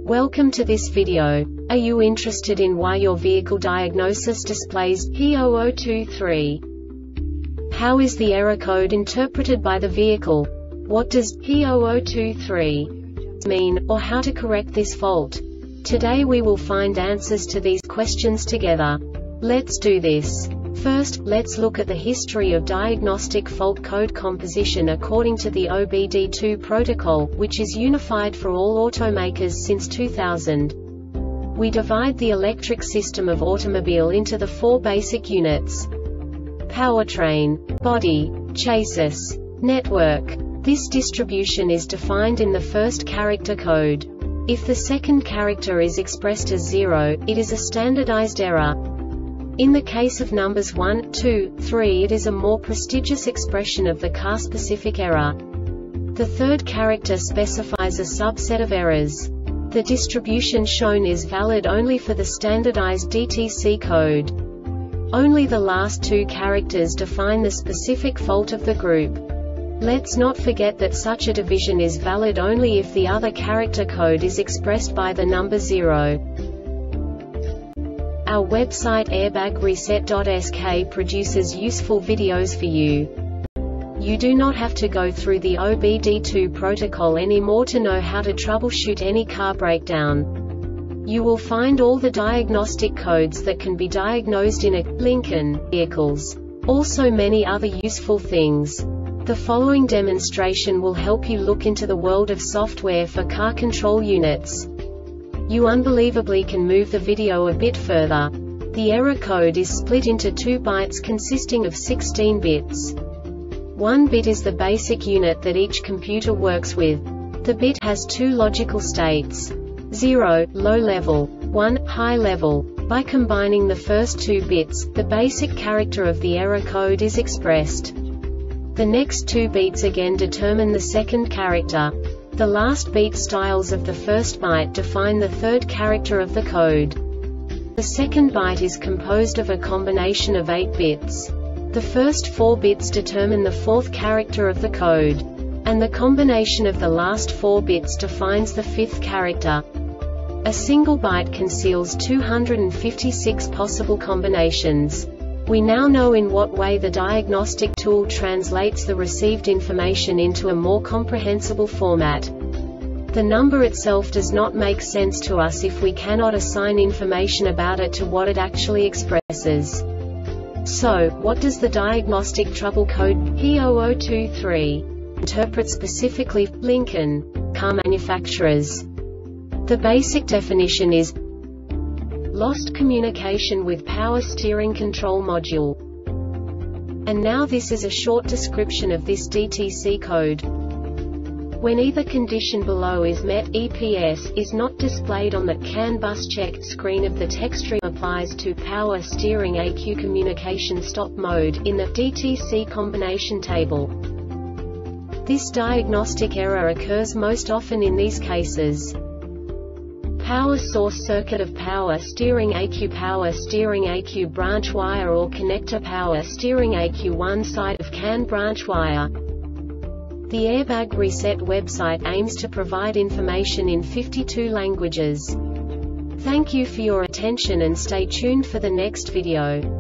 Welcome to this video. Are you interested in why your vehicle diagnosis displays P0023? How is the error code interpreted by the vehicle? What does P0023 mean, or how to correct this fault? Today we will find answers to these questions together. Let's do this. First, let's look at the history of diagnostic fault code composition according to the OBD2 protocol, which is unified for all automakers since 2000. We divide the electric system of automobile into the four basic units: powertrain, body, chassis, network. This distribution is defined in the first character code. If the second character is expressed as 0, it is a standardized error. In the case of numbers 1, 2, 3, it is a more prestigious expression of the car-specific error. The third character specifies a subset of errors. The distribution shown is valid only for the standardized DTC code. Only the last two characters define the specific fault of the group. Let's not forget that such a division is valid only if the other character code is expressed by the number 0. Our website airbagreset.sk produces useful videos for you. You do not have to go through the OBD2 protocol anymore to know how to troubleshoot any car breakdown. You will find all the diagnostic codes that can be diagnosed in a Lincoln vehicles. Also many other useful things. The following demonstration will help you look into the world of software for car control units. You unbelievably can move the video a bit further. The error code is split into 2 bytes consisting of 16 bits. 1 bit is the basic unit that each computer works with. The bit has 2 logical states: 0, low level, 1, high level. By combining the first 2 bits, the basic character of the error code is expressed. The next 2 beats again determine the second character. The last beat styles of the first byte define the third character of the code. The second byte is composed of a combination of 8 bits. The first 4 bits determine the fourth character of the code. And the combination of the last 4 bits defines the fifth character. A single byte conceals 256 possible combinations. We now know in what way the diagnostic tool translates the received information into a more comprehensible format. The number itself does not make sense to us if we cannot assign information about it to what it actually expresses. So, what does the diagnostic trouble code P0023 interpret specifically for Lincoln car manufacturers? The basic definition is lost communication with power steering control module. And now this is a short description of this DTC code. When either condition below is met, EPS is not displayed on the CAN bus check screen of the text stream applies to power steering ECU communication stop mode in the DTC combination table. This diagnostic error occurs most often in these cases: power source circuit of power steering ECU branch wire or connector power steering ECU one side of CAN branch wire. The Airbag Reset website aims to provide information in 52 languages. Thank you for your attention and stay tuned for the next video.